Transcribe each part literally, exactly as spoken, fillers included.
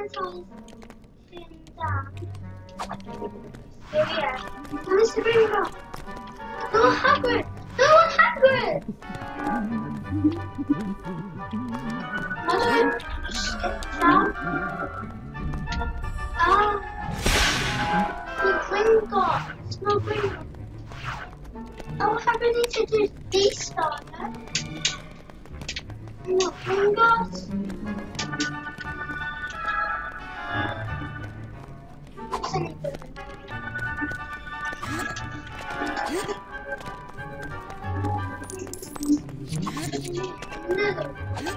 down. So yeah, let's bring it up. No Hagrid! No Hagrid! How do I sit down? Ah, the Gringotts. No Gringotts. Oh, Hagrid needs to do these stuff. No Gringotts. What's anything? Another.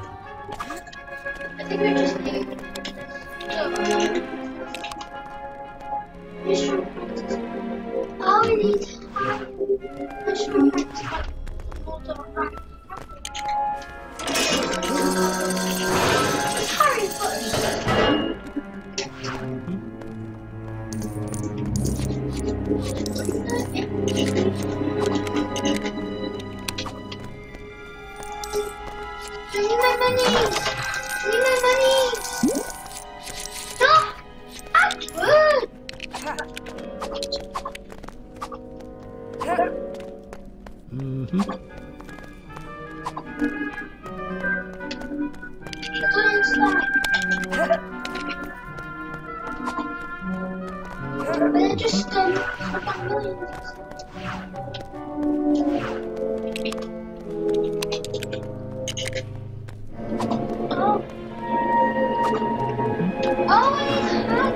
I think we just need mushroom practice. Oh, we need mushroom practice. Harry first. Give me my money! Give me my money! No! I'm good! Mm-hmm. It's on slide. But I just um, I got millions. Oh. Oh, it's hot.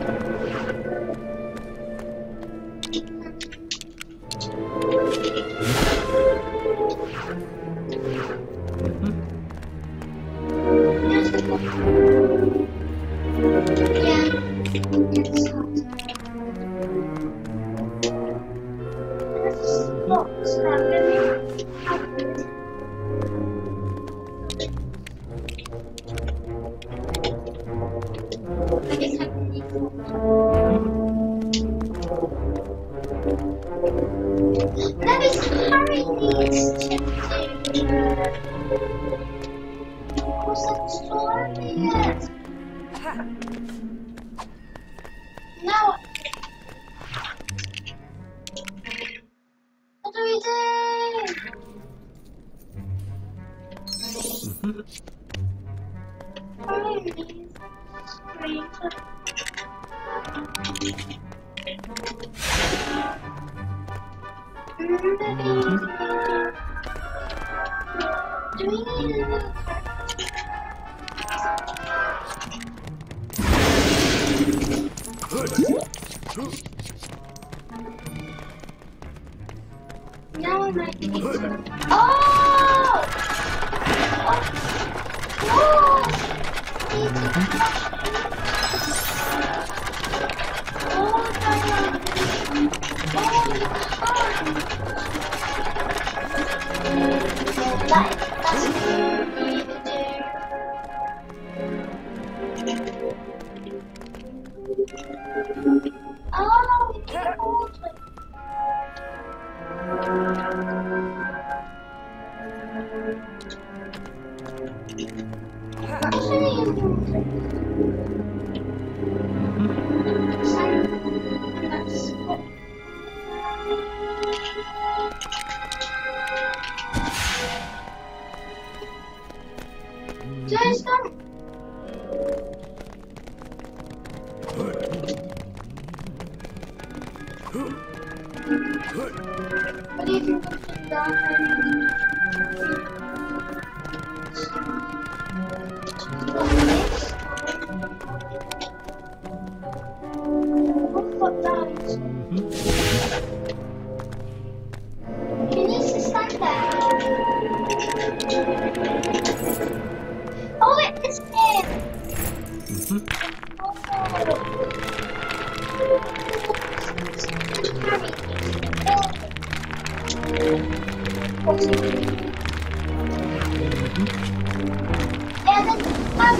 Yes, it's hot. Yeah, it's hot. There's a box that really happened. I guess I can eat it. Maybe Harry needs to do uh, what's that story yet? No. What do we do? Harry needs green. Do we need another Now I might need to. Oh! Oh! Oh! I need to crush it. Oh, Diana. Oh, you can't. That, that's what you need to do. Oh, we can hold it. Just don't. What do you think of the dark? What that? He needs to stand there. Oh, it's him! Oh. Yeah, then, um,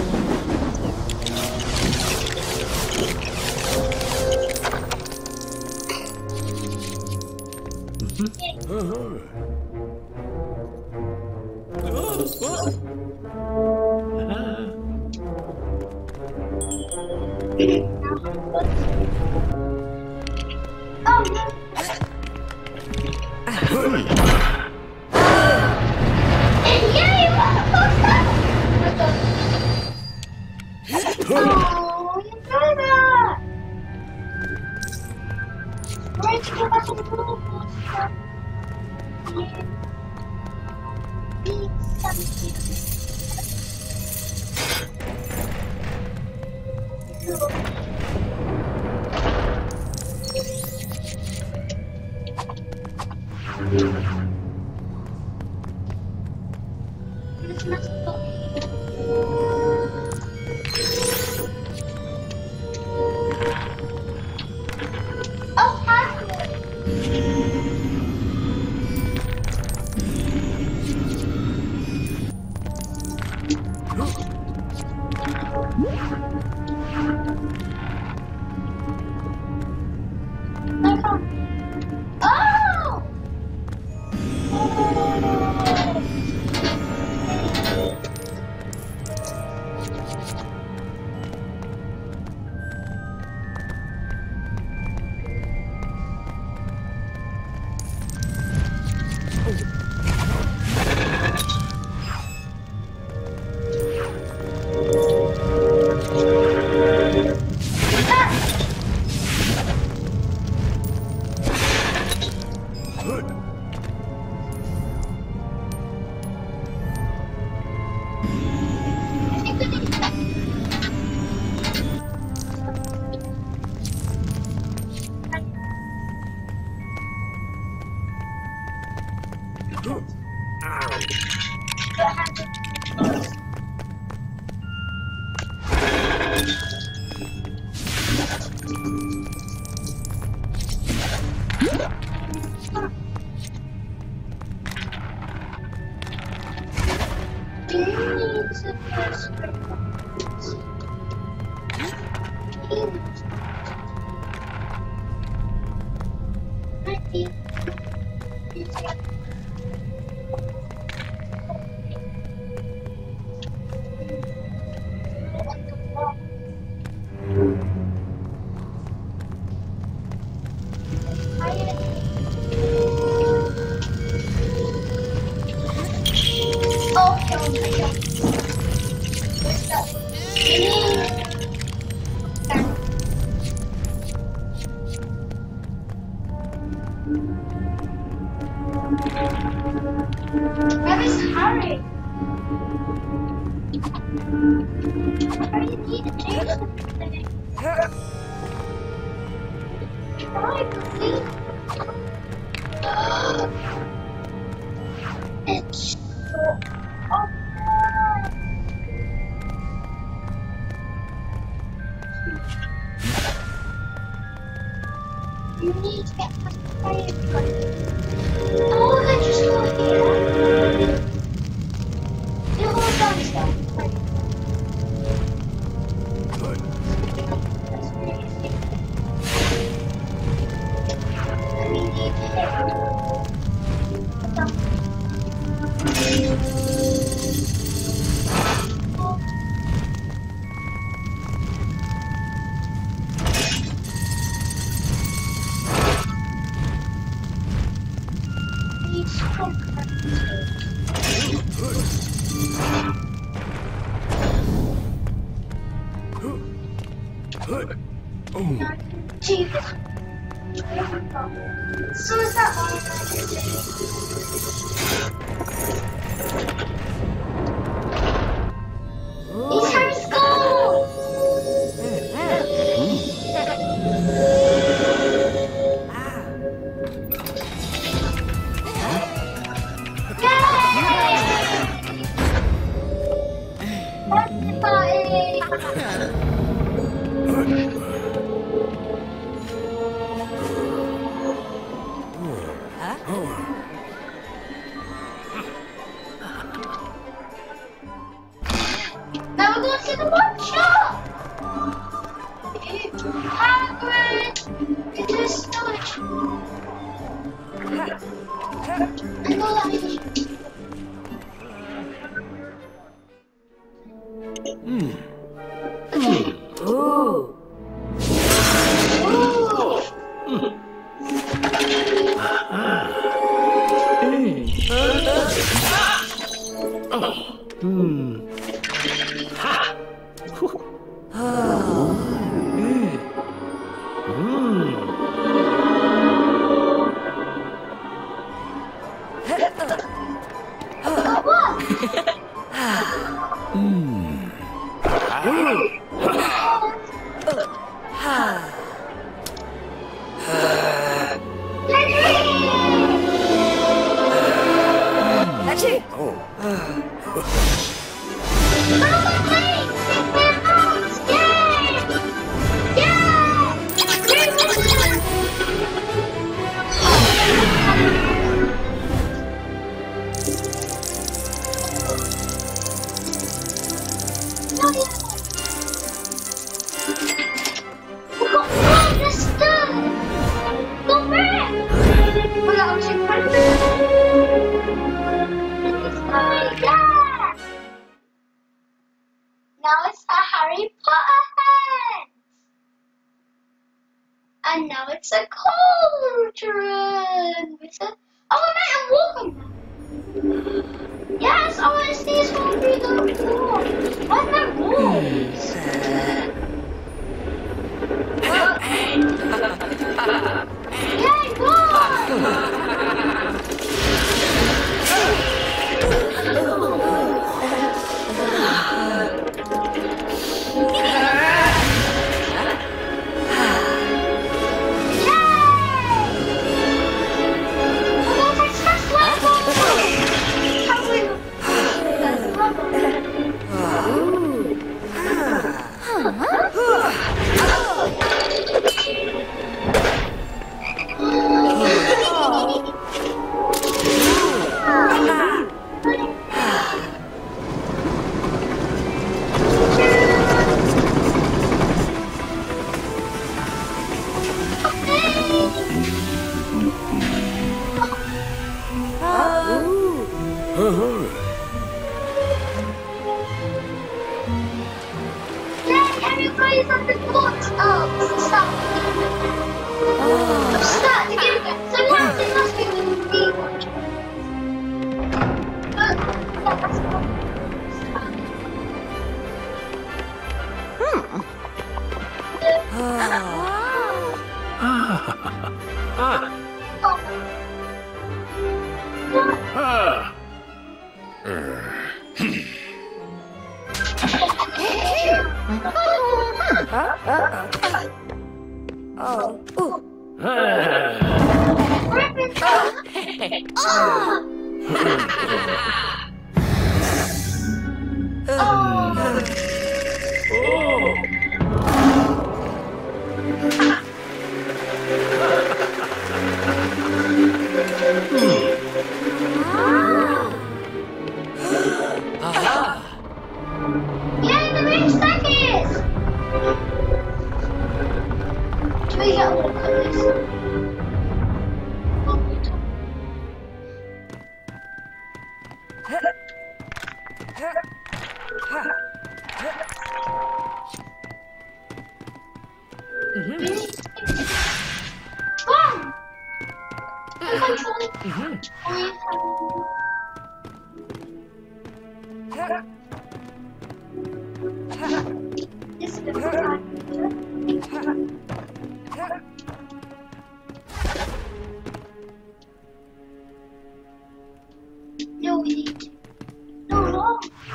Oh, no. Yay, motherfucker! Oh, you know that! Where'd you go back to the roller coaster? You need something. Oh, hi. Oh! Where is Harry? Harry need to change something. Try, please. It's so awkward. You need to get past the fire. Oh, let's just go here. You hold on stuff. I mean, you Jesus. So is that all I can say? It's Harry School! Yay! Birthday party! Now we're going to the workshop! Hagrid! Into the storage. I know that is. Hmm. Hmm. Ooh. Hmm. Ha! Hmm. Hmm. Now it's a Harry Potter hat. And now it's a cauldron with a... Oh, I might have walking now. Yes, I want to see this one through the wall. Why are there walls? Yay, walls! Everybody's on the boat. Oh, stop. Oh. Start to get it. So now it must be the big one. But that's not. Hmm. Ah. Ah. Ah. Oh. Ooh. Ah. Yay, the rich seconds! Do we get all of this? One! I'm controlling. This is the No, we need to. No, no.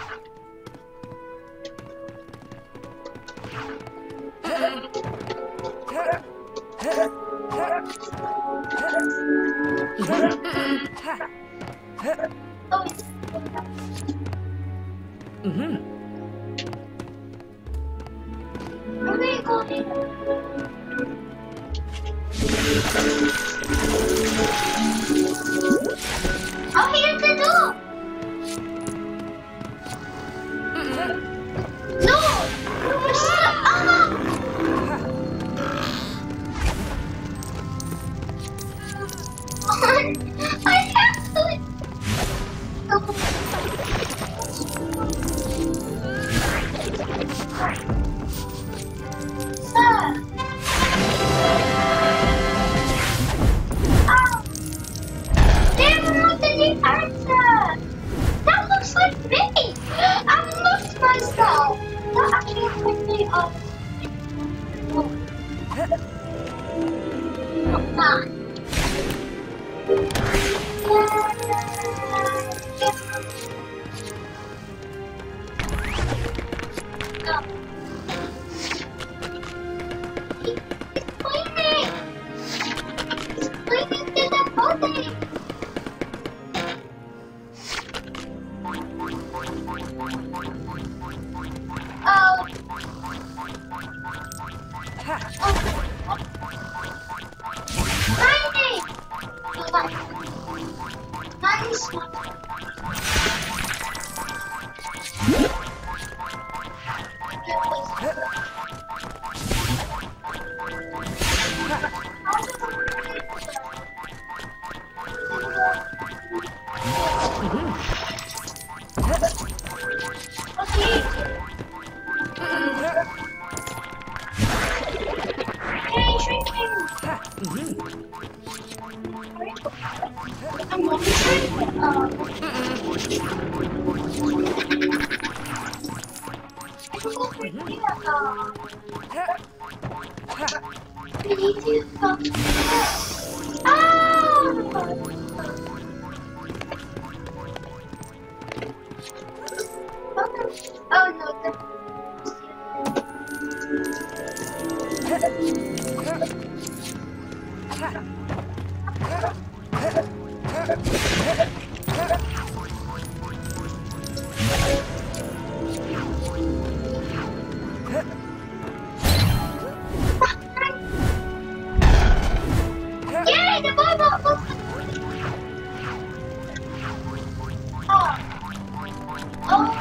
Oh, it's... Mm-hmm. Where are we going? Oh, here's the door! No! We're stuck! Oh, no! I have to... Sir! Oh. Ha. Oh. Mining! No, that. Mining is not. Oh no, the Yay, the bubble! Oh. Oh.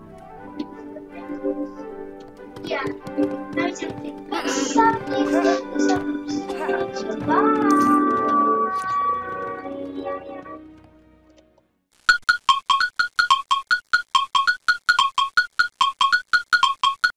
Yeah, I was thinking, but something.